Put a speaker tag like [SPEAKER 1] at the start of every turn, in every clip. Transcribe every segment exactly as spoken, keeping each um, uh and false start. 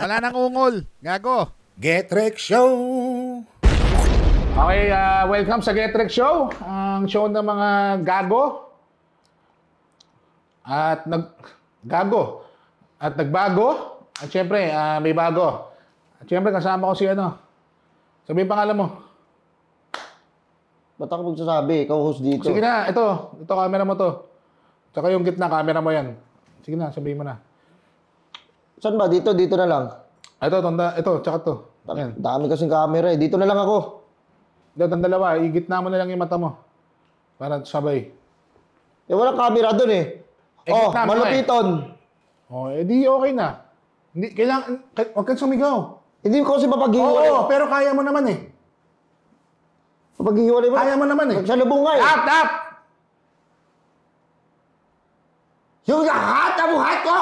[SPEAKER 1] Wala nang ungol. Gago.
[SPEAKER 2] Getrek Show!
[SPEAKER 3] Okay, uh, welcome sa Getrek Show. Ang show ng mga gago. At nag... Gago. At nagbago. At syempre, uh, may bago. At syempre, kasama ko si ano. Sabihin pangalan mo.
[SPEAKER 4] Ba't ako magsasabi? Ikaw host dito.
[SPEAKER 3] Sige na, ito. Ito, camera mo to. Tsaka yung gitna, camera mo yan. Sige na, sabihin mo na.
[SPEAKER 4] Saan ba? Dito? Dito na lang.
[SPEAKER 3] Ito, tanda, ito, tsaka to.
[SPEAKER 4] Yan. Dami kasing camera eh. Dito na lang ako.
[SPEAKER 3] Ito, itong dalawa. Igitna mo na lang yung mata mo. Para sabay.
[SPEAKER 4] Eh, walang camera dun eh.
[SPEAKER 3] Eh,
[SPEAKER 4] oh,
[SPEAKER 3] gitna mo
[SPEAKER 4] malupiton.
[SPEAKER 3] Eh. Oh, edi okay na. Hindi, kailangan, huwag kang sumigaw.
[SPEAKER 4] Hindi ko kasi mapaghihiwalay.
[SPEAKER 3] Oo, pero kaya mo naman eh.
[SPEAKER 4] Mapaghihiwalay mo?
[SPEAKER 3] Kaya mo naman eh.
[SPEAKER 4] Magsalubong nga eh.
[SPEAKER 3] Tap, tap!
[SPEAKER 4] Yung lahat ang buhat ko!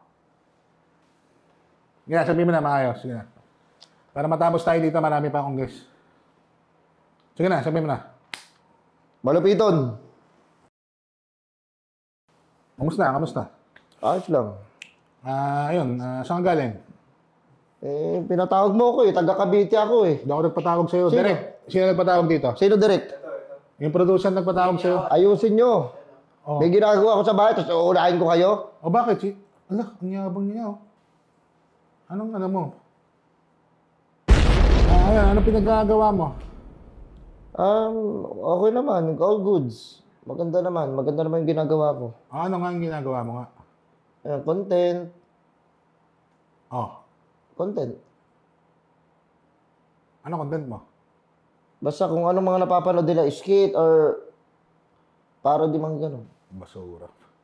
[SPEAKER 3] Sige na, sabihin mo na maayos. Sige na. Para matapos tayo dito, marami pa akong guest. Sige na, sabihin mo na.
[SPEAKER 4] Malupiton.
[SPEAKER 3] Kamusta? Kamusta?
[SPEAKER 4] Ayos lang.
[SPEAKER 3] Ah, ayun. Uh, saan ka galing?
[SPEAKER 4] Eh, pinatawag mo ako eh. Taga Cavite ako eh.
[SPEAKER 3] Hindi ako nagpatawag sa'yo.
[SPEAKER 4] Sino?
[SPEAKER 3] Direct. Sino nagpatawag dito?
[SPEAKER 4] Sino direct?
[SPEAKER 3] Yung producer nagpatawag sa'yo.
[SPEAKER 4] Ayusin nyo.
[SPEAKER 3] Oh.
[SPEAKER 4] May ginagawa ko sa bahay, tapos uulahin ko kayo.
[SPEAKER 3] O bakit? Si... Ala, ang yabang niya oh. Anong ano mo? Ah, ayan, anong pinagagawa mo?
[SPEAKER 4] Um, okay naman. All goods. Maganda naman. Maganda naman yung ginagawa ko.
[SPEAKER 3] Ah, ano nga yung ginagawa mo nga?
[SPEAKER 4] Ayan, content.
[SPEAKER 3] Oh.
[SPEAKER 4] Content.
[SPEAKER 3] Ano content mo?
[SPEAKER 4] Basta kung anong mga napapanood nila, skit or parody mga gano'n.
[SPEAKER 3] Basura.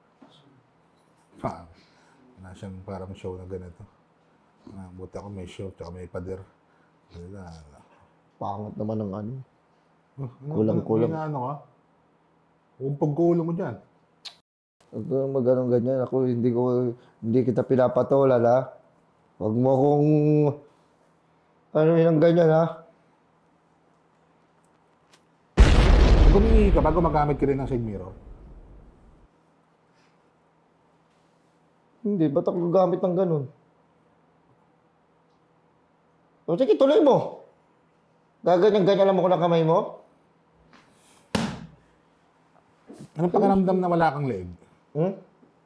[SPEAKER 3] Pa, wala siyang parang show na ganito. Ah, buti ako may show, tsaka may pader. Wala.
[SPEAKER 4] Pangat naman ng ano.
[SPEAKER 3] Uh, ano,
[SPEAKER 4] Kulang-kulang.
[SPEAKER 3] Ano, ano ka? Umpag ko ulo mo dyan.
[SPEAKER 4] Huwag ka mag-anong ganyan. Ako, hindi ko, hindi kita pinapatola, ha? Huwag mo akong, ano yun ganyan, ha?
[SPEAKER 3] Pag humingi ka, bago magamit ka rin ng side mirror.
[SPEAKER 4] Hindi, ba't ako gagamit ng ganun? O sige, tuloy mo. Gaganyan-ganyan lang mo ko ng kamay mo?
[SPEAKER 3] Anong pakiramdam na wala kang leg?
[SPEAKER 4] Hmm?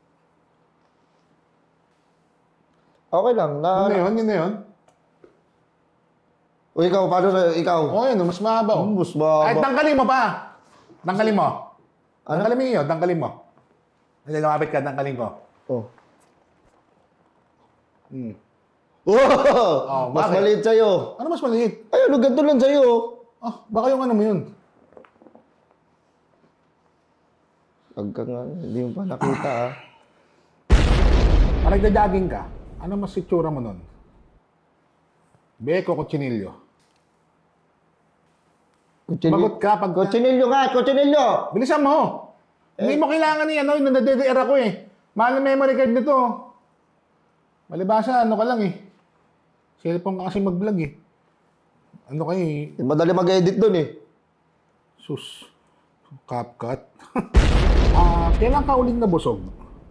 [SPEAKER 4] Okay lang. Na,
[SPEAKER 3] Yun na yun, yun na yun.
[SPEAKER 4] O ikaw, paano sa ikaw?
[SPEAKER 3] Oo, yun, mas mahaba. Oh.
[SPEAKER 4] Mas mahaba.
[SPEAKER 3] Ay, tanggalin mo pa. Tanggalin mo.
[SPEAKER 4] Ano?
[SPEAKER 3] Tanggalin mo yun, tanggalin mo. Hindi, lumapit ka, tanggalin ko.
[SPEAKER 4] Oh.
[SPEAKER 3] Hmm.
[SPEAKER 4] Oh!
[SPEAKER 3] Oh,
[SPEAKER 4] Mas
[SPEAKER 3] bakit?
[SPEAKER 4] maliit sa'yo.
[SPEAKER 3] Ano mas maliit?
[SPEAKER 4] Ay, ano, ganito lang sa'yo.
[SPEAKER 3] Ah, baka yung ano mo yun.
[SPEAKER 4] Huwag ka nga, hindi mo pa nakita, ah.
[SPEAKER 3] Pag nagda-jogging ka, ano mas itsura mo nun? Beko, kutsinilyo. Magot ka pag...
[SPEAKER 4] Kutsinilyo nga, kutsinilyo!
[SPEAKER 3] Bilisan mo! Eh. Hindi mo kailangan ni ano, yung nade-D R ako eh. Mahal na memory card nito. Malibasa, ano ka lang eh. Cellphone ka kasi mag-vlog eh. Ano kayo eh.
[SPEAKER 4] Madali mag-edit dun eh.
[SPEAKER 3] Sus. CapCut. Ah, kailan ka uling nabusog?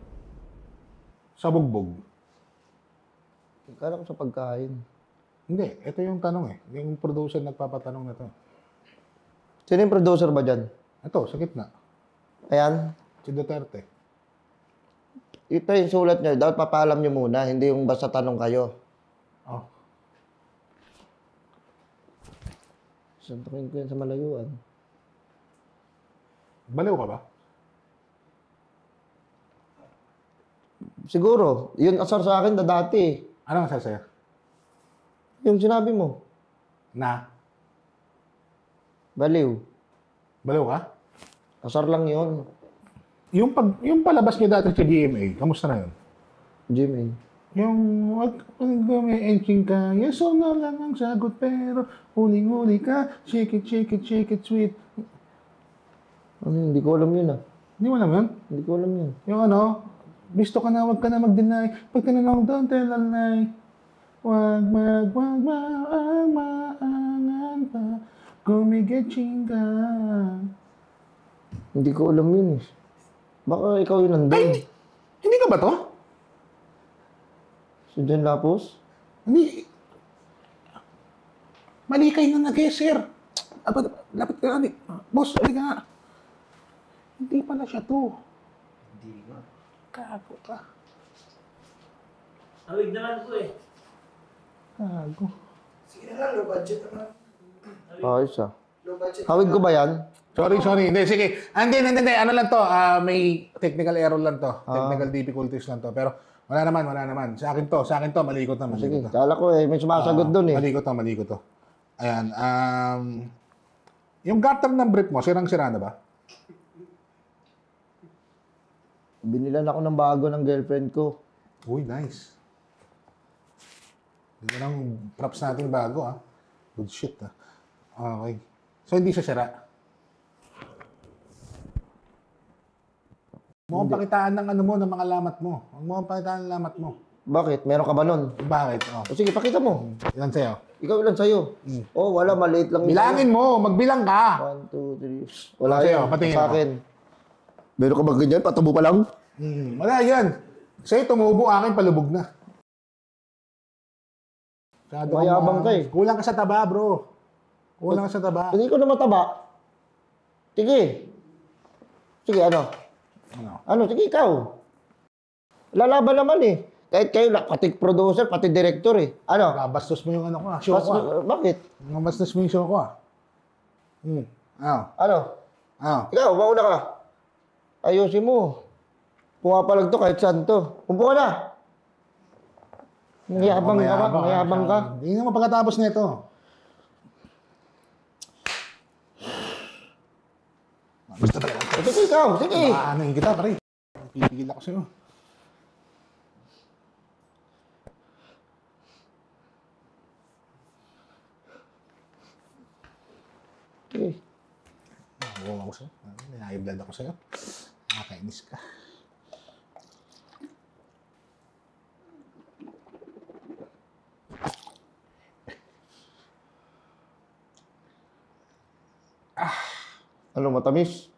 [SPEAKER 3] Sa bugbog?
[SPEAKER 4] Kala ko sa pagkain.
[SPEAKER 3] Hindi, ito yung tanong eh. Yung producer nagpapatanong na to.
[SPEAKER 4] Sino yung producer ba dyan?
[SPEAKER 3] Ito, sa gitna.
[SPEAKER 4] Ayan.
[SPEAKER 3] Si Duterte.
[SPEAKER 4] Ito yung sulat nyo. Dapat papaalam nyo muna. Hindi yung basta tanong kayo.
[SPEAKER 3] Oh.
[SPEAKER 4] Santukin ko yan sa malayuan.
[SPEAKER 3] Baliw ka ba?
[SPEAKER 4] Siguro. Yun asar sa akin na dati.
[SPEAKER 3] Ano ang sasaya?
[SPEAKER 4] Yung sinabi mo.
[SPEAKER 3] Na?
[SPEAKER 4] Baliw.
[SPEAKER 3] Baliw ka?
[SPEAKER 4] Asar lang yun.
[SPEAKER 3] Yung, pag, yung palabas niyo dati sa G M A, kamusta na yun?
[SPEAKER 4] Jimmy.
[SPEAKER 3] Yung wag gumi-enching ka, yes o no lang ang sagot, pero huling-huli ka, shake it, shake it, shake it, sweet.
[SPEAKER 4] Ano, hindi ko alam yun ah.
[SPEAKER 3] Hindi mo alam yun?
[SPEAKER 4] Hindi ko alam yun.
[SPEAKER 3] Yung ano, gusto ka na, wag ka na mag-deny. Pag tinanong, don't tell a lie. Wag mag, wag maang maangan pa, gumigetsing ka.
[SPEAKER 4] Hindi ko alam yun eh. Baka ikaw yun nandun.
[SPEAKER 3] Ay, hindi, hindi ka ba to?
[SPEAKER 4] Si John Lapus?
[SPEAKER 3] Hindi. Mali kayo na nag-guess, sir. Aba, lapit ka na. Boss, ali ka nga. Hindi pala siya to.
[SPEAKER 2] Hindi nga.
[SPEAKER 3] Gago ka.
[SPEAKER 2] Awig naman po eh.
[SPEAKER 3] Gago.
[SPEAKER 5] Sige na lang, low budget naman.
[SPEAKER 4] Ayos ah.
[SPEAKER 5] Low budget.
[SPEAKER 4] Hawig ko ba yan?
[SPEAKER 3] Sorry, sorry. Hindi, sige. Ah, Hindi, hindi, hindi. Ano lang to? ah, may technical error lang to. Technical difficulties lang to. Pero wala naman, wala naman. Sa akin to, sa akin to, malikot na, malikot
[SPEAKER 4] Sige,
[SPEAKER 3] na.
[SPEAKER 4] kala ko eh, may sumasagot dun eh.
[SPEAKER 3] Malikot to, malikot to. Ayan. Um, yung gutter ng brief mo, sirang-sira na ba?
[SPEAKER 4] Binilan ako ng bago ng girlfriend ko.
[SPEAKER 3] Uy, nice. Hindi lang props natin bago, ah. Good shit, ah. Okay. So, hindi siya sira. Mukhang pakitaan ng ano mo, ng mga lamat mo. Huwag mo kang pakitaan ng lamat mo.
[SPEAKER 4] Bakit? Meron ka ba nun?
[SPEAKER 3] Bakit? Oh.
[SPEAKER 4] O sige, pakita mo.
[SPEAKER 3] Ilan sa'yo?
[SPEAKER 4] Ikaw ilan sa'yo? Oh, wala, maliit lang.
[SPEAKER 3] Bilangin mo, magbilang ka.
[SPEAKER 4] One, two, three. Wala
[SPEAKER 3] Sa'yo,
[SPEAKER 4] yan.
[SPEAKER 3] patingin
[SPEAKER 4] Sa
[SPEAKER 3] mo.
[SPEAKER 4] akin. Meron ka ba ganyan? Patubo pa lang?
[SPEAKER 3] Hmm, wala yan. Sa'yo tumubo, akin palubog na. Masyado kang
[SPEAKER 4] Mayabang
[SPEAKER 3] ma-
[SPEAKER 4] ka eh.
[SPEAKER 3] Kulang ka sa taba, bro. Kulang ka sa taba.
[SPEAKER 4] Hindi ko na mataba. Sige. Sige, ano?
[SPEAKER 3] Ano?
[SPEAKER 4] Ano? Sige, ikaw. Lalaban naman eh. Kahit kayo, pati producer, pati director eh. Ano?
[SPEAKER 3] Nabastos mo yung ano ko, ah. Show
[SPEAKER 4] Pas,
[SPEAKER 3] ko, ah.
[SPEAKER 4] bakit?
[SPEAKER 3] Nabastos mo yung show ko, ah. Hmm. Ano?
[SPEAKER 4] Ano?
[SPEAKER 3] Ano?
[SPEAKER 4] Ikaw, mauna ka. Ayusin mo. Pumapalag to kahit saan to. Umpo ka na. Mayabang ka ba? Mayabang ka.
[SPEAKER 3] Hindi naman pagkatapos nito. Basta talaga.
[SPEAKER 4] Sige, ikaw. Sige.
[SPEAKER 3] Paanoin kita, pare. Pipigil ako sa'yo.
[SPEAKER 4] Sige.
[SPEAKER 3] Nakuha ako sa'yo. Ninahiblad ako sa'yo. Nakakainis ka.
[SPEAKER 4] Ano, matamis?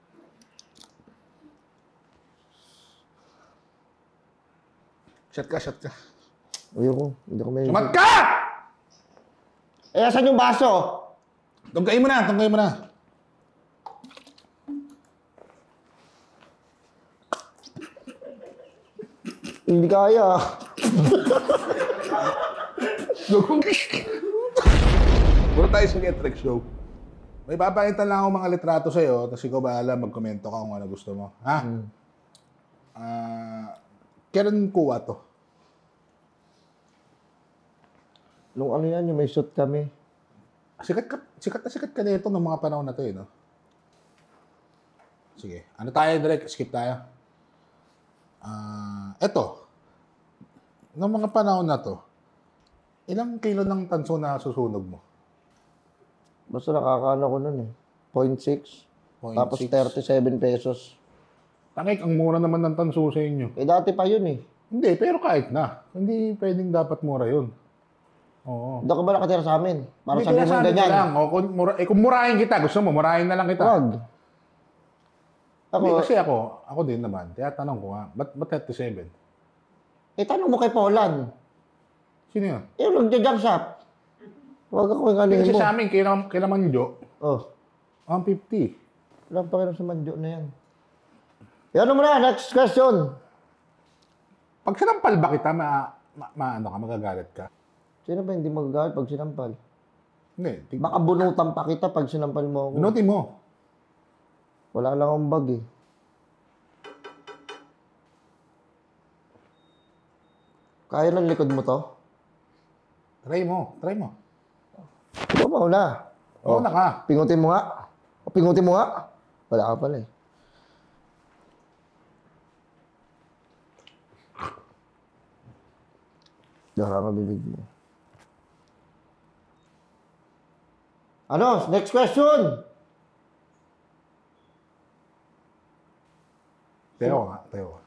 [SPEAKER 3] Shot ka, shot ka.
[SPEAKER 4] Ayoko. Hindi ko may...
[SPEAKER 3] Sumat ka!
[SPEAKER 4] Eh, asan yung baso?
[SPEAKER 3] Tungkain mo na, tungkain mo na.
[SPEAKER 4] Hindi kaya.
[SPEAKER 3] Puro tayo sa Get Rec Show. May papakita lang ako mga litrato sa'yo, tapos ikaw bahala magkomento ka kung ano gusto mo. Ha? Ah... Kailan kuha to?
[SPEAKER 4] Nung ano yan, yung may shoot kami.
[SPEAKER 3] Sikat ka, sikat na sikat ka nito ng mga panahon na to eh, no? Sige. Ano tayo, direct? Skip tayo. Ah, eto. Ng mga panahon na to, ilang kilo ng tanso na susunog mo?
[SPEAKER 4] Basta nakakaano ko nun eh. point six.
[SPEAKER 3] Point
[SPEAKER 4] Tapos
[SPEAKER 3] six.
[SPEAKER 4] thirty-seven pesos.
[SPEAKER 3] Tangik, ang mura naman ng tanso sa inyo.
[SPEAKER 4] Eh, dati pa yun eh.
[SPEAKER 3] Hindi, pero kahit na. Hindi pwedeng dapat mura yun. Oo.
[SPEAKER 4] Doon ka ba nakatira sa amin? Para
[SPEAKER 3] Hindi,
[SPEAKER 4] sabihin mo
[SPEAKER 3] sinasabi ko
[SPEAKER 4] ganyan.
[SPEAKER 3] lang. O, kung, mura, eh, kung murahin kita, gusto mo, murahin na lang kita.
[SPEAKER 4] Wag. Ako,
[SPEAKER 3] Hindi, kasi ako, ako din naman. Kaya tanong ko nga, ba't, ba't thirty-seven?
[SPEAKER 4] eh, tanong mo kay Polan.
[SPEAKER 3] Sino yun?
[SPEAKER 4] Eh, nagja-jump shop. Wag ako yung
[SPEAKER 3] Kasi
[SPEAKER 4] alingin mo.
[SPEAKER 3] sa amin, kailangan, kailangan manjo,
[SPEAKER 4] Oh,
[SPEAKER 3] one fifty.
[SPEAKER 4] walang pakiram sa manjo na yan. Yan mo na, next question.
[SPEAKER 3] Pag sinampal ba kita, ma, ma, ma ano ka, magagalit ka?
[SPEAKER 4] Sino ba hindi magagalit pag sinampal?
[SPEAKER 3] Hindi. Tig-
[SPEAKER 4] Baka bunutan pa kita pag sinampal mo ako.
[SPEAKER 3] Bunutin mo.
[SPEAKER 4] Wala lang akong bag eh. Kaya ng likod mo to?
[SPEAKER 3] Try mo. Try mo.
[SPEAKER 4] Ikaw mauna.
[SPEAKER 3] Oo na ka.
[SPEAKER 4] Pingutin mo nga. O, pingutin mo nga. Wala ka pala eh. Dara ka bibig mo. Ano? Next question!
[SPEAKER 3] Tayo ka. Tayo ka.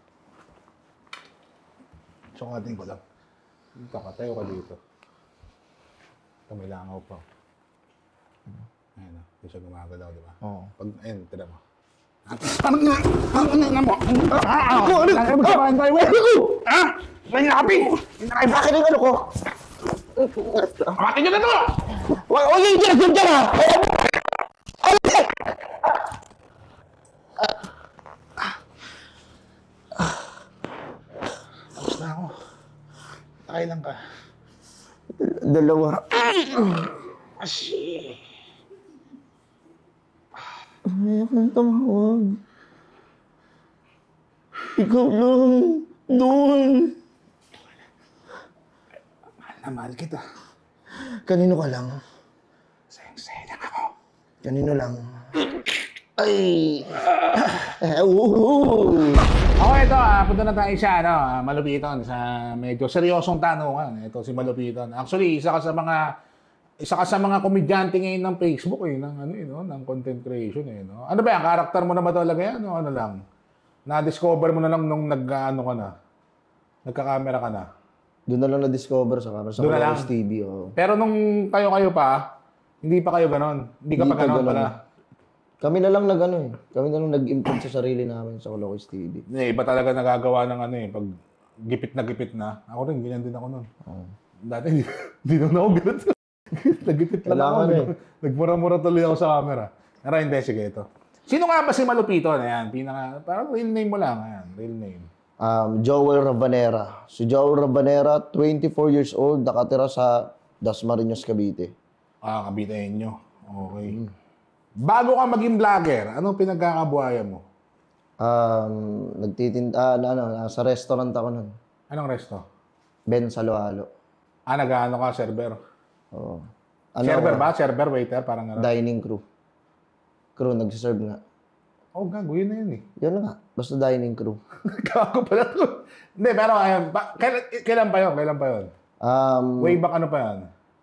[SPEAKER 3] Sukatin ko lang. Dito ka. Tayo ka dito. Ito may langaw pa. Ayan o. Hindi siya gumagalaw, di ba?
[SPEAKER 4] Oo.
[SPEAKER 3] Pag, ayun, tira mo. Ano nga? Ano nga mo? Ako, ano? Ano? Ano? Ano? Ano? Ano? Ano?
[SPEAKER 4] Ay, bakit yung ano ko?
[SPEAKER 3] Kamatin nyo na to!
[SPEAKER 4] Wag wag yung dyan, dyan ha!
[SPEAKER 3] Tapos na ako. Takay lang ka.
[SPEAKER 4] Dalawa.
[SPEAKER 3] Asi.
[SPEAKER 4] Ayaw kang tumawag. Ikaw lang. Doon.
[SPEAKER 3] Mahal na mahal kita.
[SPEAKER 4] Kanino ka lang?
[SPEAKER 3] Sayang-sayang lang ako.
[SPEAKER 4] Kanino lang? Ay! Eh, uh,
[SPEAKER 3] Ako ito, ah, punta na tayo sa ano, ah, Malupiton, sa medyo seryosong tanungan. Ito si Malupiton. Actually, isa ka sa mga isa ka sa mga komedyante ngayon ng Facebook eh, ng ano eh, no? Ng content creation eh, no? Ano ba yan? Karakter mo na ba talaga yan? O ano lang? Na-discover mo na lang nung nag-ano ka na? Nagka-camera ka na?
[SPEAKER 4] doon na lang na-discover sa camera. Sa
[SPEAKER 3] Doon na lang?
[SPEAKER 4] Colores T V, oh.
[SPEAKER 3] Pero nung kayo-kayo pa, hindi pa kayo ganon. Hindi ka
[SPEAKER 4] Hindi
[SPEAKER 3] pa
[SPEAKER 4] pa
[SPEAKER 3] ganon
[SPEAKER 4] ganon.
[SPEAKER 3] pala.
[SPEAKER 4] Kami na lang nag-ano eh. Kami na lang nag-improve sa sarili namin sa Colores T V.
[SPEAKER 3] Eh, iba talaga nagagawa ng ano eh, pag gipit na gipit na. Ako rin, ganyan din ako nun.
[SPEAKER 4] Oh.
[SPEAKER 3] Dati, hindi, hindi naman ako ganun. Nagipit lang ako.
[SPEAKER 4] Kailangan eh.
[SPEAKER 3] Nagmura-mura tuloy ako sa camera. Pero hindi, sige ito. Sino nga ba si Malupiton? Ayan, pinaka, parang real name mo lang. Ayan, real name.
[SPEAKER 4] Um, Joel Rabanera. Si Joel Rabanera, twenty-four years old, nakatira sa Dasmariñas, Cavite.
[SPEAKER 3] Ah, kabitain nyo. Okay. Bago ka maging vlogger, anong pinagkakabuhayan mo?
[SPEAKER 4] Um, nagtitinda, ah, na, ano, nasa restaurant ako nun.
[SPEAKER 3] Anong resto?
[SPEAKER 4] Ben Salo-Halo.
[SPEAKER 3] Ah, nag-ano ka, server?
[SPEAKER 4] Oo. Ano,
[SPEAKER 3] server ba? Server, waiter, parang ano?
[SPEAKER 4] Dining crew. Crew, nagsiserve nga.
[SPEAKER 3] Oh, gago, yun na yun eh.
[SPEAKER 4] Yun nga, basta dining crew.
[SPEAKER 3] Gago pala to. Hindi, pero ayun, ba, kailan, kailan pa yun? Kailan pa yun?
[SPEAKER 4] Um,
[SPEAKER 3] Way back ano pa yun?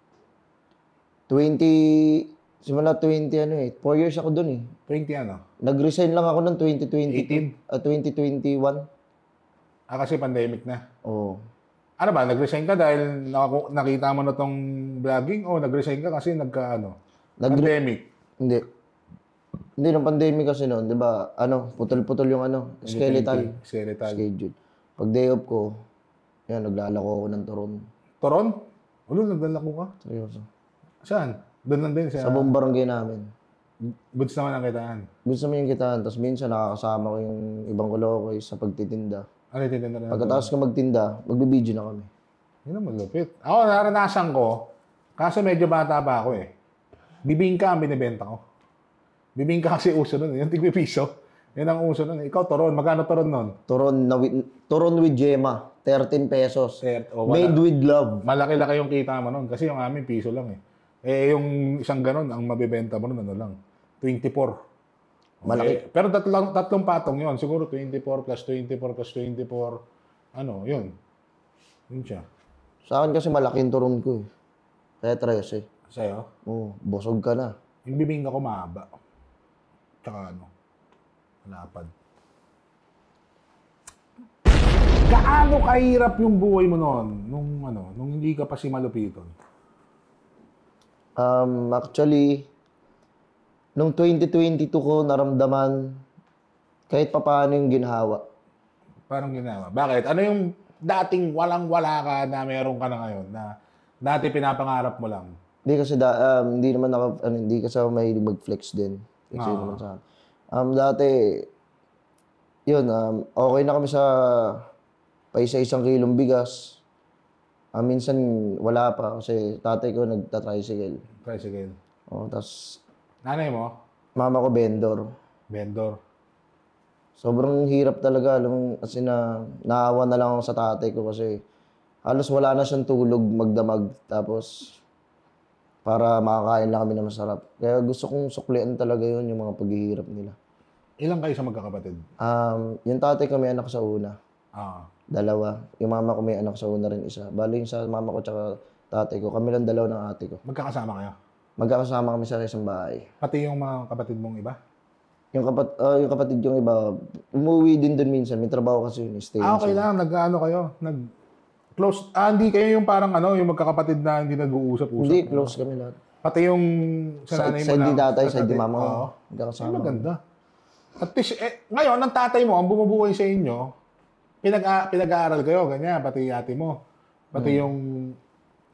[SPEAKER 4] twenty, simula twenty ano eh, four years ako dun eh.
[SPEAKER 3] twenty ano?
[SPEAKER 4] Nag-resign lang ako noong twenty twenty,
[SPEAKER 3] eighteen?
[SPEAKER 4] ah, twenty twenty-one.
[SPEAKER 3] Ah, kasi pandemic na.
[SPEAKER 4] Oo.
[SPEAKER 3] Ano ba, nag-resign ka dahil nakaku- nakita mo na tong vlogging o nag-resign ka kasi nagka ano?
[SPEAKER 4] Nag-
[SPEAKER 3] pandemic.
[SPEAKER 4] Hindi. Hindi, nung pandemic kasi noon, di ba, ano, putol-putol yung ano, skeletal
[SPEAKER 3] Skeletal.
[SPEAKER 4] schedule. Pag day off ko, yan, naglalako ako ng turon.
[SPEAKER 3] Toron? Ulo, naglalako ka?
[SPEAKER 4] Seryoso.
[SPEAKER 3] Saan? Doon lang din sa...
[SPEAKER 4] Sa buong barangay namin.
[SPEAKER 3] Goods naman ang kitaan.
[SPEAKER 4] Gusto mo yung kitaan, tapos minsan nakakasama ko yung ibang kolokoy sa pagtitinda.
[SPEAKER 3] Ano yung titinda na?
[SPEAKER 4] Pagkatapos ko magtinda, magbibideo na kami.
[SPEAKER 3] Yun ang malupit. Ako, naranasan ko, kaso medyo bata pa ako eh. Bibingka ang binibenta ko. Bibingka kasi uso nun. Yung tigwi piso. Yan ang uso nun. Ikaw, toron. Magkano toron nun?
[SPEAKER 4] Turon, na with, turon with Gemma, thirteen pesos.
[SPEAKER 3] Sir, o wala.
[SPEAKER 4] Made with love.
[SPEAKER 3] Malaki-laki yung kita mo nun. Kasi yung amin, piso lang eh. Eh, yung isang ganon, ang mabibenta mo nun, ano lang? twenty-four. Okay.
[SPEAKER 4] Malaki.
[SPEAKER 3] Pero tatlong, tatlong patong yun. Siguro twenty-four plus twenty-four plus twenty-four. Ano, yun. Yun siya.
[SPEAKER 4] Sa akin kasi malaki yung turon ko eh. Kaya trese.
[SPEAKER 3] Sa'yo?
[SPEAKER 4] Oo, busog ka na.
[SPEAKER 3] Yung bibingka ko mahaba. Tsaka ano, lapad. Gaano kahirap yung buhay mo noon nung ano, nung hindi ka pa si Malupiton?
[SPEAKER 4] Um, actually, nung twenty twenty-two ko naramdaman kahit papaano yung ginhawa.
[SPEAKER 3] Parang ginawa. Bakit? Ano yung dating walang-wala ka na meron ka na ngayon na dati pinapangarap mo lang?
[SPEAKER 4] Hindi kasi da, um, hindi naman ako, ano, hindi kasi ako mahilig mag-flex din. Kasi
[SPEAKER 3] Ah.
[SPEAKER 4] naman sa akin. Um, dati, yun, um, okay na kami sa paisa-isang kilong bigas. Um, minsan, wala pa kasi tatay ko nagta-tricycle.
[SPEAKER 3] Tricycle.
[SPEAKER 4] Oh, tapos,
[SPEAKER 3] Nanay mo?
[SPEAKER 4] mama ko vendor.
[SPEAKER 3] Vendor.
[SPEAKER 4] Sobrang hirap talaga. Alam mo, kasi na, naawa na lang ako sa tatay ko kasi halos wala na siyang tulog magdamag. Tapos, para makakain lang kami na masarap. Kaya gusto kong suklian talaga yun, yung mga paghihirap nila.
[SPEAKER 3] Ilang kayo sa magkakapatid?
[SPEAKER 4] Um, yung tatay ko may anak sa una.
[SPEAKER 3] Ah.
[SPEAKER 4] Dalawa. Yung mama ko may anak sa una rin isa. Bali yung sa mama ko tsaka tatay ko. Kami lang dalawa ng ate ko.
[SPEAKER 3] Magkakasama kayo?
[SPEAKER 4] Magkakasama kami sa isang bahay.
[SPEAKER 3] Pati yung mga kapatid mong iba?
[SPEAKER 4] Yung, kapat, ah, yung kapatid yung iba, umuwi din dun minsan. May trabaho kasi yun. Stay
[SPEAKER 3] Ah,
[SPEAKER 4] yun
[SPEAKER 3] okay
[SPEAKER 4] sila.
[SPEAKER 3] lang. Nag-ano kayo? Nag... Close. Ah, hindi kayo yung parang ano, yung magkakapatid na hindi nag-uusap-usap.
[SPEAKER 4] Hindi, close kami lahat.
[SPEAKER 3] Pati yung sa
[SPEAKER 4] Sa,
[SPEAKER 3] nanay mo
[SPEAKER 4] side
[SPEAKER 3] na...
[SPEAKER 4] ni tatay,
[SPEAKER 3] sa
[SPEAKER 4] side ni
[SPEAKER 3] tatay-
[SPEAKER 4] mama ko.
[SPEAKER 3] Oo. Ay,
[SPEAKER 4] Magkakasama.
[SPEAKER 3] maganda. At least, eh, ngayon, ang tatay mo, ang bumubuhay sa inyo, pinag pinag-aaral kayo, ganyan, pati ate mo. Pati
[SPEAKER 4] Hmm.
[SPEAKER 3] yung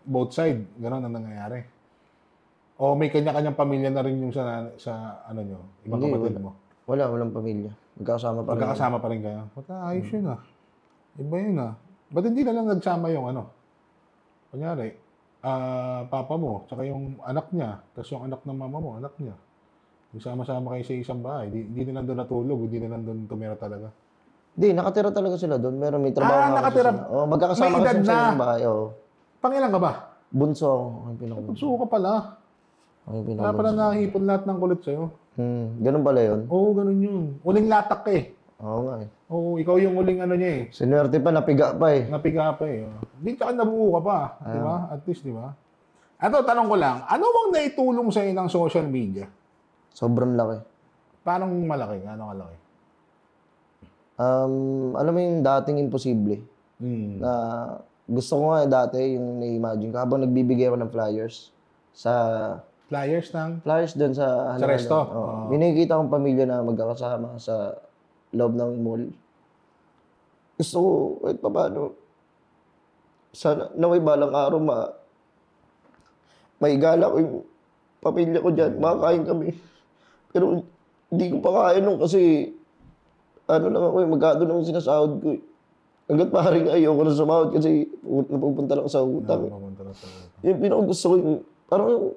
[SPEAKER 3] both side, gano'n ang nangyayari. O may kanya-kanyang pamilya na rin yung sa, sa ano nyo, ibang
[SPEAKER 4] Hindi,
[SPEAKER 3] kapatid
[SPEAKER 4] wala.
[SPEAKER 3] mo.
[SPEAKER 4] Wala, walang pamilya. Magkakasama pa rin.
[SPEAKER 3] Magkakasama pa rin kayo. Ba't ayos yun ah. Iba yun ah. Ba't hindi na lang nagsama yung ano? Kunyari, ah papa mo, tsaka yung anak niya, tapos yung anak ng mama mo, anak niya. Yung sama-sama kayo sa isang bahay. Di, hindi na nandun natulog, hindi na nandun tumira talaga.
[SPEAKER 4] Hindi, nakatira talaga sila doon. Meron may trabaho
[SPEAKER 3] Ah,
[SPEAKER 4] nga kasi
[SPEAKER 3] nakatira.
[SPEAKER 4] sila. Oh, magkakasama
[SPEAKER 3] May edad
[SPEAKER 4] kasi sa
[SPEAKER 3] na.
[SPEAKER 4] isang bahay. Oh.
[SPEAKER 3] Pangilan ka ba?
[SPEAKER 4] Bunso ako. Ang pinakabunso.
[SPEAKER 3] Bunso ka pala.
[SPEAKER 4] Ang
[SPEAKER 3] Wala
[SPEAKER 4] pinakabunso.
[SPEAKER 3] pala nakahipon lahat ng kulit sa'yo.
[SPEAKER 4] Hmm, ganun pala yun.
[SPEAKER 3] Oo, ganun yun. Uling latak ka eh.
[SPEAKER 4] Oo nga eh.
[SPEAKER 3] Oo, ikaw yung uling ano niya eh.
[SPEAKER 4] Sinuwerte pa, napiga pa eh.
[SPEAKER 3] Napiga pa eh. Hindi ka nabuo ka pa. Di ba? At least, di ba? Ato, tanong ko lang, ano bang naitulong sa'yo ng social media?
[SPEAKER 4] Sobrang laki.
[SPEAKER 3] Parang malaki? Ano kalaki?
[SPEAKER 4] Um, alam mo yung dating imposible.
[SPEAKER 3] Hmm.
[SPEAKER 4] Na gusto ko nga eh, dati yung na-imagine ko. Habang nagbibigay ako ng flyers sa
[SPEAKER 3] Flyers ng...
[SPEAKER 4] flyers doon sa
[SPEAKER 3] Sa resto?
[SPEAKER 4] Oh.
[SPEAKER 3] Oo.
[SPEAKER 4] May nakikita akong pamilya na magkakasama sa loob ng mall. Gusto ko, kahit pa paano, sana, naway balang araw, ma, may gala ko yung pamilya ko dyan, makakain kami. Pero hindi ko pa kaya nung kasi, ano lang ako eh, magkado nung sinasahod ko eh. Hanggat maaaring ayoko na sumahod kasi napupunta lang sa utang. eh.
[SPEAKER 3] Pumunta na sa...
[SPEAKER 4] Yung pinaka gusto ko yung, parang yung,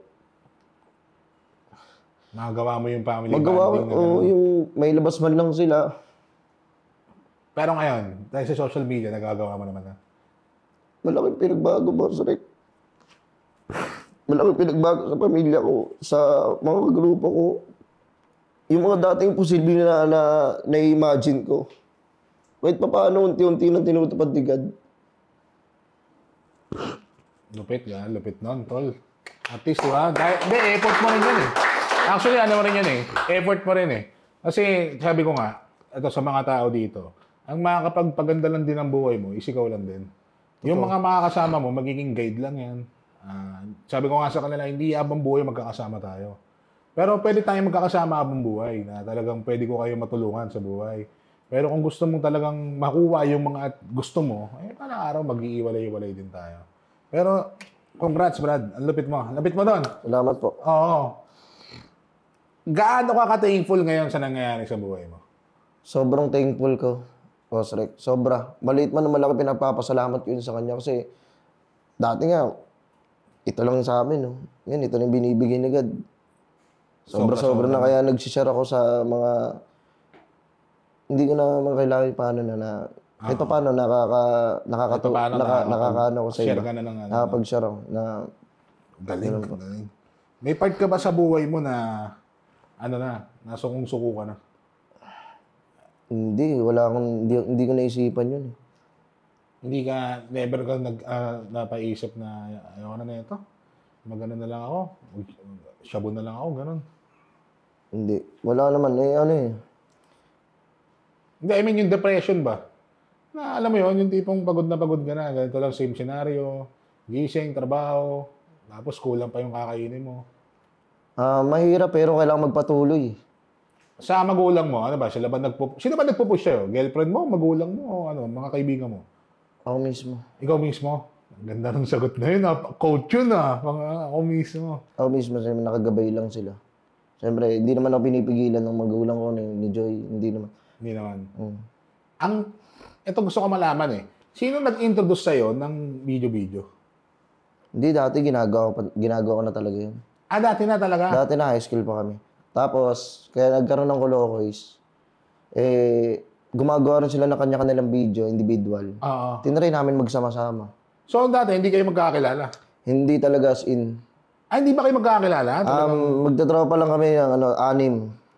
[SPEAKER 3] Magagawa mo yung family
[SPEAKER 4] magawa ko,
[SPEAKER 3] bonding na
[SPEAKER 4] oh,
[SPEAKER 3] gano'n.
[SPEAKER 4] yung may labas man lang sila.
[SPEAKER 3] Pero ngayon, dahil sa social media, nagagawa mo naman na.
[SPEAKER 4] Malaking pinagbago, Boss Rick. Malaking pinagbago sa pamilya ko, sa mga grupo ko. Yung mga dating posible na na na-imagine ko. Kahit pa paano, unti-unti nang tinutupad agad.
[SPEAKER 3] Lupit yan, lupit nun, tol. At least, di ba? Dahil, hindi, effort mo rin yan eh. Actually, ano mo rin yan eh. Effort mo rin eh. Kasi, sabi ko nga, ito sa mga tao dito, ang makakapagpaganda lang din ang buhay mo, is ikaw lang din. Yung mga makakasama mo, magiging guide lang yan. Ah, sabi ko nga sa kanila, hindi habang buhay magkakasama tayo. Pero pwede tayong magkakasama habang buhay na talagang pwede ko kayo matulungan sa buhay. Pero kung gusto mong talagang makuha yung mga at gusto mo, eh, paano araw mag-iiwalay-iwalay din tayo. Pero, congrats, Brad. Ang lupit mo. Lupit mo doon.
[SPEAKER 4] Salamat po.
[SPEAKER 3] Oo. Gaano ka ka-thankful ngayon sa nangyayari sa buhay mo?
[SPEAKER 4] Sobrang thankful ko, Boss Rick. Sobra. Maliit man o malaki pinagpapasalamat ko yun sa kanya kasi dati nga, ito lang sa amin. No? Yan, ito lang binibigay ni God. Sobra-sobra na kaya nagsishare ako sa mga hindi ko na naman kailangan paano na na kahit pa paano nakaka nakakatu
[SPEAKER 3] Kahit paano
[SPEAKER 4] naka,
[SPEAKER 3] na-
[SPEAKER 4] nakakaano ko sa
[SPEAKER 3] share
[SPEAKER 4] iba.
[SPEAKER 3] ka na ng ano.
[SPEAKER 4] Nakapag-share ako na
[SPEAKER 3] Galing. Galing. May part ka ba sa buhay mo na ano na, nasukong-suko ka na?
[SPEAKER 4] hindi, wala akong hindi, hindi ko naisipan yun. eh.
[SPEAKER 3] Hindi ka, never ka nag, ah, napaisip na, ayoko na na ito. Magano na lang ako. Shabu na lang ako, ganun.
[SPEAKER 4] Hindi. Wala naman eh ano eh.
[SPEAKER 3] Hindi, I mean yung depression ba? Na alam mo yun, yung tipong pagod na pagod ka na. Ganito lang, same scenario. Gising, trabaho. Tapos kulang pa yung kakainin mo.
[SPEAKER 4] Ah, mahirap pero kailangan magpatuloy.
[SPEAKER 3] Sa magulang mo, ano ba? Sila ba nagpo Sino ba nagpo-push sa'yo? Girlfriend mo, magulang mo, o ano, mga kaibigan mo?
[SPEAKER 4] Ako mismo.
[SPEAKER 3] Ikaw mismo? Ang ganda ng sagot na yun, ah. Coach yun, ah. Mga ako mismo.
[SPEAKER 4] Ako mismo, siyempre nakagabay lang sila. Siyempre, hindi naman ako pinipigilan ng magulang ko ni, ni Joy. Hindi naman.
[SPEAKER 3] Hindi naman.
[SPEAKER 4] Mm.
[SPEAKER 3] Ang, ito gusto ko malaman eh. Sino nag-introduce sa'yo ng video-video?
[SPEAKER 4] Hindi, dati ginagawa ko, pa- ginagawa ko na talaga yun.
[SPEAKER 3] Ah, dati na talaga?
[SPEAKER 4] Dati na high school pa kami. Tapos, kaya nagkaroon ng Kolokoys, eh, gumagawa rin sila ng kanya-kanilang video, individual.
[SPEAKER 3] Oo.
[SPEAKER 4] Tinry namin magsama-sama.
[SPEAKER 3] So, dati hindi kayo magkakilala?
[SPEAKER 4] Hindi talaga as in.
[SPEAKER 3] Ah, hindi ba kayo magkakilala? Talagang-
[SPEAKER 4] Um, magtatropa lang kami ng ano, anim.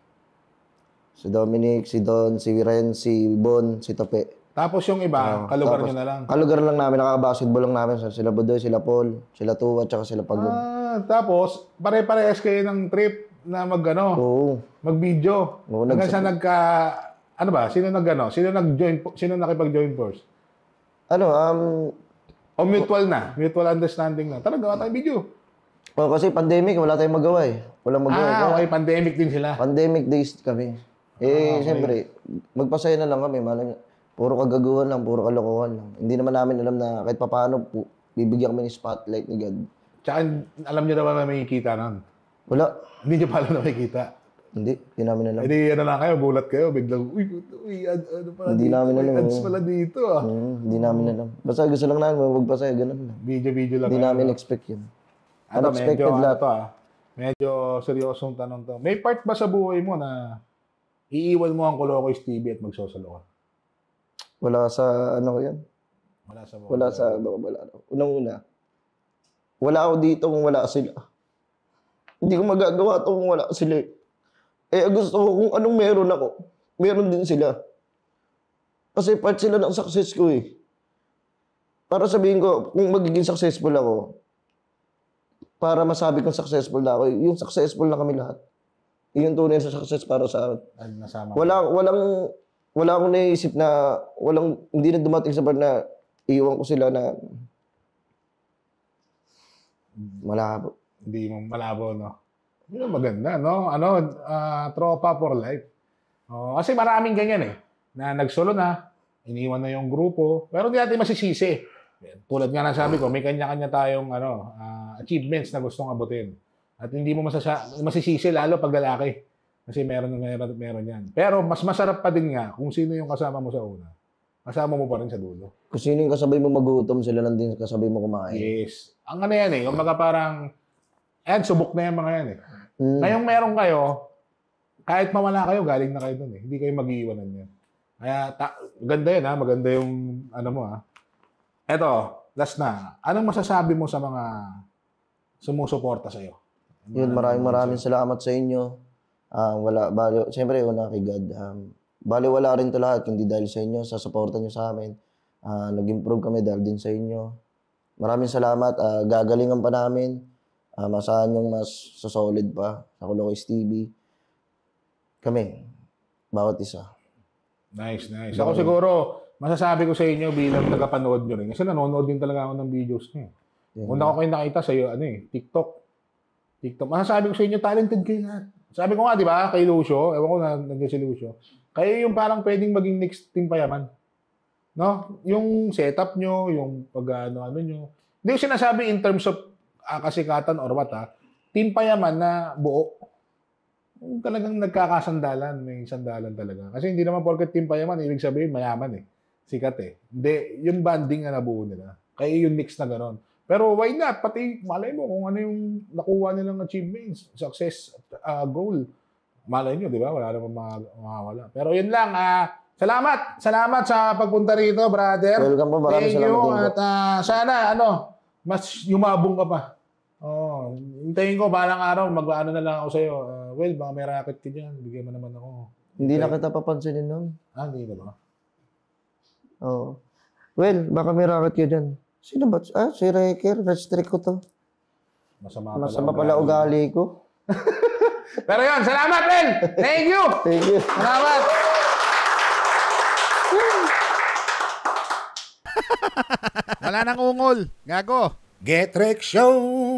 [SPEAKER 4] Si Dominic, si Don, si Ren, si Bon, si Tope.
[SPEAKER 3] Tapos yung iba, kalugar nyo na lang.
[SPEAKER 4] Kalugar lang namin, nakaka-basketball lang namin. Sila Budoy, sila Paul, sila Tuwa, tsaka sila Pagod.
[SPEAKER 3] Ah, tapos, pare-parehas kayo ng trip na mag, ano,
[SPEAKER 4] Oo.
[SPEAKER 3] mag-video.
[SPEAKER 4] Oo,
[SPEAKER 3] Hanggang
[SPEAKER 4] nags-
[SPEAKER 3] sa nagka, ano ba, sino nag, ano, sino nag-join, po- sino nakipag-join force?
[SPEAKER 4] Ano, um,
[SPEAKER 3] O mutual na, mutual understanding na. Tara, gawa tayong video.
[SPEAKER 4] oh, kasi pandemic, wala tayong magawa eh. Walang magawa.
[SPEAKER 3] Ah,
[SPEAKER 4] Kaya
[SPEAKER 3] okay, pandemic din sila.
[SPEAKER 4] pandemic days kami. Eh, siyempre, magpasaya na lang kami. Malay, puro kagaguhan lang, puro kalokohan lang. Hindi naman namin alam na kahit papaano, pu- bibigyan kami ng spotlight ni God.
[SPEAKER 3] Tsaka alam niyo naman na may kita nun.
[SPEAKER 4] Wala.
[SPEAKER 3] Hindi niyo pa alam na may kita.
[SPEAKER 4] Hindi, hindi namin alam.
[SPEAKER 3] Hindi, ano lang kayo, gulat kayo, biglang, uy, uy, ad, ano pala
[SPEAKER 4] Hindi
[SPEAKER 3] dito,
[SPEAKER 4] namin
[SPEAKER 3] may
[SPEAKER 4] alam,
[SPEAKER 3] ads
[SPEAKER 4] eh.
[SPEAKER 3] pala dito ah.
[SPEAKER 4] Hmm, hindi namin alam. Basta gusto lang namin, huwag pa sa'yo, ganun lang.
[SPEAKER 3] Video-video lang.
[SPEAKER 4] Hindi
[SPEAKER 3] kayo,
[SPEAKER 4] namin
[SPEAKER 3] no?
[SPEAKER 4] expect yun.
[SPEAKER 3] Ano, medyo,
[SPEAKER 4] Unexpected
[SPEAKER 3] ano
[SPEAKER 4] lahat.
[SPEAKER 3] to ah. Medyo seryosong tanong to. May part ba sa buhay mo na iiwan mo ang Kolokoys T V at magsosolo ka?
[SPEAKER 4] Wala sa, ano ko yan.
[SPEAKER 3] Wala sa buhay.
[SPEAKER 4] Wala sa, wala. Unang-una, wala ako dito kung wala sila. Hindi ko magagawa to kung wala sila. Eh, gusto ko kung anong meron ako, meron din sila. Kasi part sila ng success ko eh. Para sabihin ko, kung magiging successful ako, para masabi kong successful na ako, yung successful na kami lahat. Yung tunay sa success para sa akin.
[SPEAKER 3] Ay, nasama
[SPEAKER 4] Wala, walang, wala akong naisip na, walang, hindi na dumating sa part na iwan ko sila na malabo.
[SPEAKER 3] Hindi mo malabo, no? Yun ang maganda, no? Ano, ah, tropa for life. Oh, kasi maraming ganyan eh. Na nagsolo na, iniwan na yung grupo, pero hindi natin masisisi. Tulad nga na sabi ko, may kanya-kanya tayong ano, ah, achievements na gustong abutin. At hindi mo masasa- masisisi lalo pag lalaki. Kasi meron meron meron yan. Pero mas masarap pa din nga kung sino yung kasama mo sa una. Kasama mo pa rin sa dulo.
[SPEAKER 4] Kung sino yung kasabay mo magutom, sila lang din kasabay mo kumain.
[SPEAKER 3] Yes. Ang ano yan eh, yung mga parang, and subok na yung mga yan eh.
[SPEAKER 4] Mm.
[SPEAKER 3] Ngayong meron kayo, kahit mawala kayo, galing na kayo dun eh. Hindi kayo mag-iiwanan yan. Kaya, ta- maganda yun ha, maganda yung ano mo ha. Eto, last na. Anong masasabi mo sa mga sumusuporta sa'yo?
[SPEAKER 4] Yun, maraming maraming salamat sa inyo. Ah, wala, bali, siyempre, una kay God. Um, bali, wala rin to lahat, kundi dahil sa inyo, sa suporta nyo sa amin. Ah, nag-improve kami dahil din sa inyo. Maraming salamat. Ah, gagalingan pa namin. Ah, masahan yung mas solid pa sa Kolokoys T V. Kami, bawat isa.
[SPEAKER 3] Nice, nice. Ako siguro, masasabi ko sa inyo bilang tagapanood nyo rin. Kasi nanonood din talaga ako ng videos nyo.
[SPEAKER 4] Yun.
[SPEAKER 3] Una ko kayo nakita sa iyo, ano eh, TikTok. TikTok. Masasabi ko sa inyo, talented kayo lahat. Sabi ko nga, di ba, kay Lucio, ewan ko na, nandiyan si Lucio, kayo yung parang pwedeng maging next team payaman. No? Yung setup nyo, yung pag ano, ano nyo. Hindi ko sinasabi in terms of uh, kasikatan or what ha. Team payaman na buo. Yung talagang nagkakasandalan, may sandalan talaga. Kasi hindi naman porket team payaman, ibig sabihin mayaman eh. Sikat eh. Hindi, yung banding na nabuo nila. Kaya yung mix na gano'n. Pero why not? Pati malay mo kung ano yung nakuha nilang achievements, success, uh, goal. Malay nyo, di ba? Wala naman makawala. Pero yun lang. Uh, salamat! Salamat sa pagpunta rito, brother.
[SPEAKER 4] Welcome po. Maraming
[SPEAKER 3] Thank
[SPEAKER 4] salamat
[SPEAKER 3] you.
[SPEAKER 4] din po.
[SPEAKER 3] At uh, sana, ano, mas yumabong ka pa. Oh, hintayin ko, balang araw, mag-ano na lang ako sa'yo. Uh, well, baka may racket ka dyan. Bigyan mo naman ako.
[SPEAKER 4] Hindi na kita papansinin nun.
[SPEAKER 3] Ah, hindi ka ba?
[SPEAKER 4] Oo. Well, baka may racket ka dyan. Sino ba? Ah, si Reker. Restrict ko to.
[SPEAKER 3] Masama,
[SPEAKER 4] Masama pala ugali ko.
[SPEAKER 3] Pero yun, salamat, Well! Thank you!
[SPEAKER 4] Thank you.
[SPEAKER 3] Salamat!
[SPEAKER 1] Wala nang ungol. Gago.
[SPEAKER 6] Get Rec Show!